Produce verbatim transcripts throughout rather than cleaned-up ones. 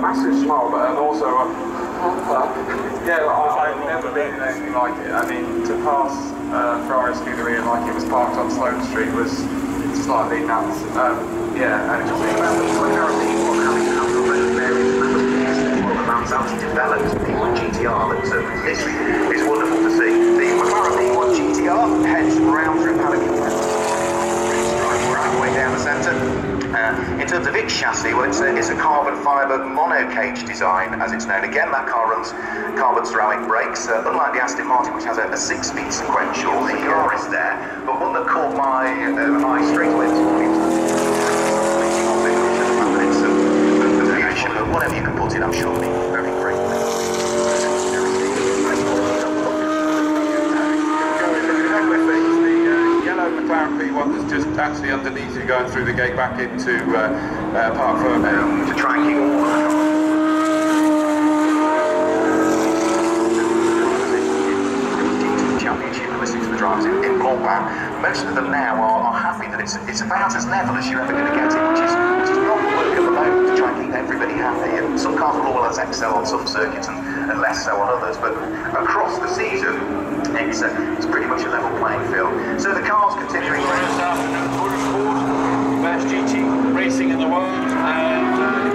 massive smile, but and also, uh, yeah, I, I've never been anything like it. I mean, to pass uh, Ferrari Scuderia like it was parked on Sloane Street was slightly nuts. Um, yeah, and it's talking about the McLaren P one having to have the various amounts out developed P one G T R, and uh, this is wonderful to see. The McLaren P one G T R heads round through Pelican. We're out way down the centre. Uh, in terms of its chassis, well, it's a, it's a carbon fibre monocage design, as it's known. Again, that car runs carbon ceramic brakes, uh, unlike the Aston Martin, which has a, a six-speed sequential. The car is there, but one that caught my uh, eye straight away this morning. But whatever you can put in, I'm sure it'll be very great. McLaren P one that's just actually underneath you going through the gate back into uh, uh, Park Fermé. Um, to try and keep all of the championship and listening to the drivers in, in broadband, most of them now are, are happy that it's it's about as level as you're ever going to get it, which is which is not work at the moment to try and keep everybody happy. And some cars will always excel on some circuits and, and less so on others, but across the season, It's, uh, it's pretty much a level playing field. So the car's continuing. This afternoon, motorsport, best G T racing in the world, and uh,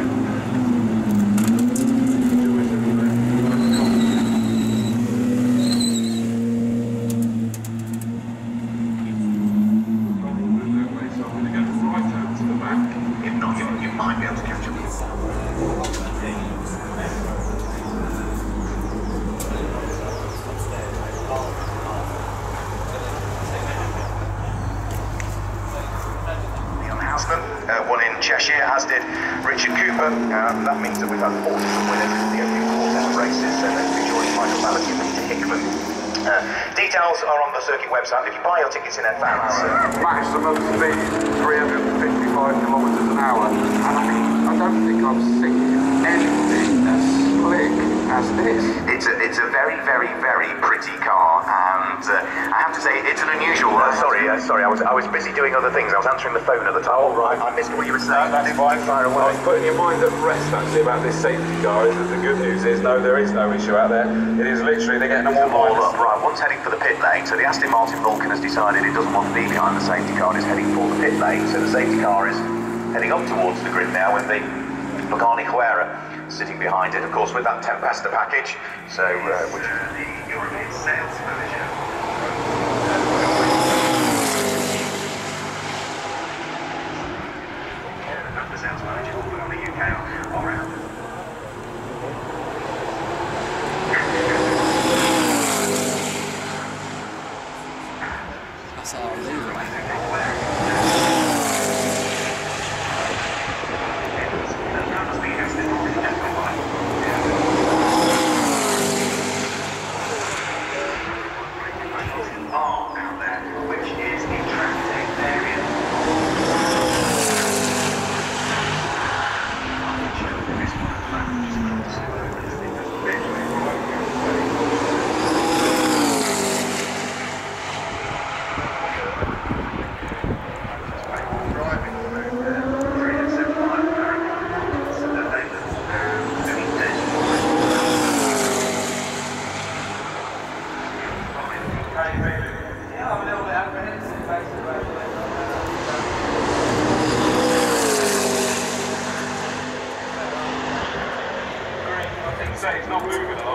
if not, you, you might be able to catch up. Uh, one in Cheshire, as did Richard Cooper. Um, that means that we've had four different winners in the opening quartet races, so they've been joining Michael Mallory and Peter Hickman. Uh, details are on the circuit website. If you buy your tickets in advance, uh, maximum speed three hundred fifty-five kilometres an hour, and I mean, I don't think I've seen anything as slick as this. It's a, it's a very, very, very pretty car, and uh, I have to say it's an unusual. Uh, sorry, uh, sorry, I was I was busy doing other things. I was answering the phone at the time. Oh right, I missed what you were saying. No, that's fine. Fire away. I was putting your mind at rest actually about this safety car. Is that the good news is no, there is no issue out there. It is literally they're getting them all all up. Right, one's heading for the pit lane. So the Aston Martin Vulcan has decided it doesn't want to be behind the safety car. It's heading for the pit lane. So the safety car is heading up towards the grid now with the Pagani Huayra sitting behind it, of course, with that Tempesta package. So, uh, which is the European sales manager. The sales manager on the U K are out. That's our lever. Say it's not moving.